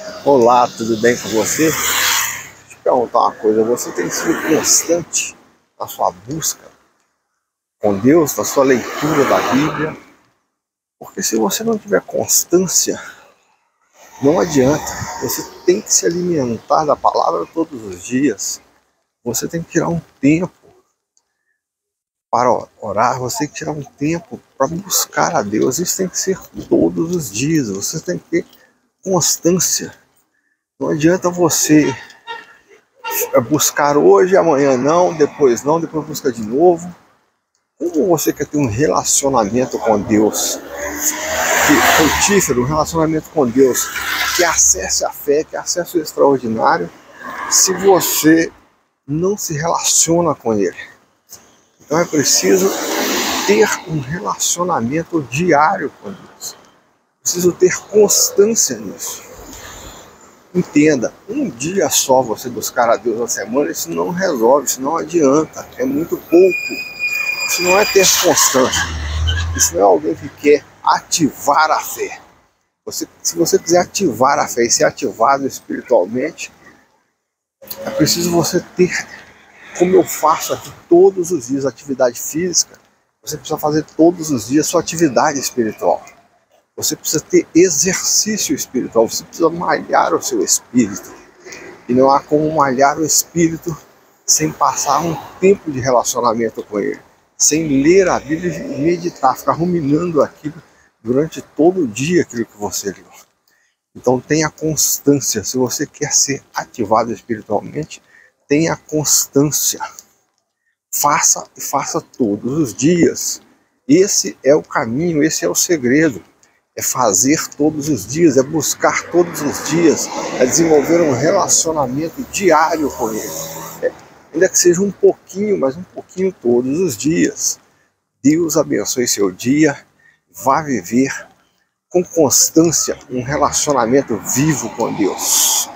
Olá, tudo bem com você? Deixa eu te perguntar uma coisa, você tem sido constante na sua busca com Deus, na sua leitura da Bíblia? Porque se você não tiver constância, não adianta. Você tem que se alimentar da palavra todos os dias. Você tem que tirar um tempo para orar, você tem que tirar um tempo para buscar a Deus. Isso tem que ser todos os dias, você tem que ter constância. Não adianta você buscar hoje, amanhã não, depois busca de novo. Como você quer ter um relacionamento com Deus frutífero, um relacionamento com Deus que acesse a fé, que acesse o extraordinário, se você não se relaciona com Ele? Então é preciso ter um relacionamento diário com Deus. Preciso ter constância nisso. Entenda, um dia só você buscar a Deus na semana, isso não resolve, isso não adianta, é muito pouco. Isso não é ter constância, isso não é alguém que quer ativar a fé. Se você quiser ativar a fé e ser ativado espiritualmente, é preciso você ter, como eu faço aqui todos os dias, atividade física, você precisa fazer todos os dias sua atividade espiritual. Você precisa ter exercício espiritual, você precisa malhar o seu espírito. E não há como malhar o espírito sem passar um tempo de relacionamento com ele, sem ler a Bíblia e meditar, ficar ruminando aquilo durante todo o dia, aquilo que você leu. Então tenha constância. Se você quer ser ativado espiritualmente, tenha constância. Faça e faça todos os dias. Esse é o caminho, esse é o segredo. É fazer todos os dias, é buscar todos os dias, é desenvolver um relacionamento diário com Ele. Ainda que seja um pouquinho, mas um pouquinho todos os dias. Deus abençoe seu dia, vá viver com constância um relacionamento vivo com Deus.